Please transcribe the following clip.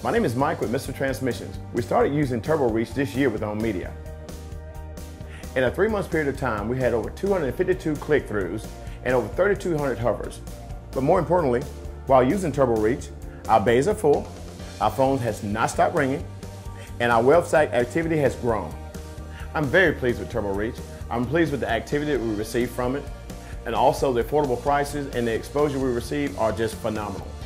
My name is Mike with Mr. Transmissions. We started using Turbo Reach this year with OWN Media. In a 3-month period of time, we had over 252 click-throughs and over 3,200 hovers. But more importantly, while using Turbo Reach, our bays are full, our phone has not stopped ringing, and our website activity has grown. I'm very pleased with Turbo Reach. I'm pleased with the activity that we receive from it, and also the affordable prices and the exposure we receive are just phenomenal.